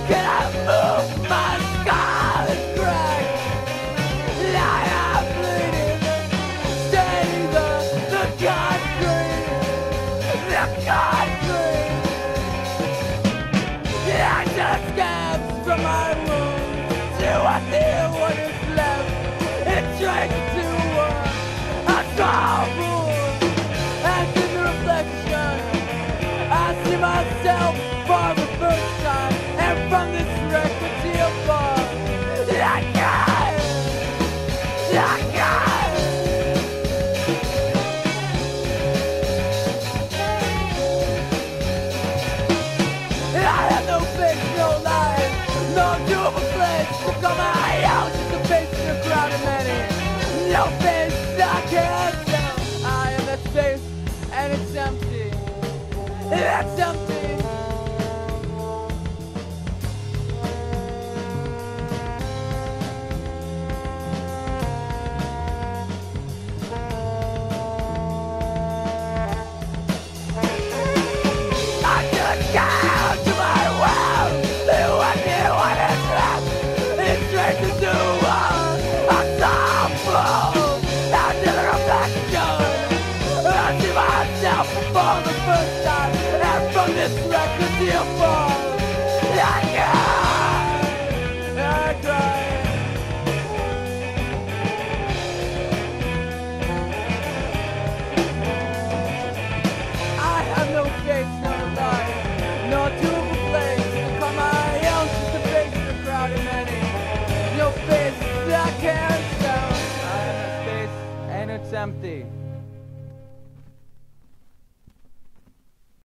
Can I move my skull and crack? I am bleeding, staining the concrete, the concrete. I just scabs from my wounds. Do I feel what is left? It's straight to a small room. And in the reflection, I see myself for the first time. And from this record deal bar, I got I have no face, no life, no doable place to call my own. Just a face in a crowd of many. No face I can't tell. I am that space and it's empty. It's empty. For the first time, and from this record deal fall, I cry. I have no face, no life, no doable place to call my own. Just a face in a crowd of many. No face I can't tell. I have no space and it's empty.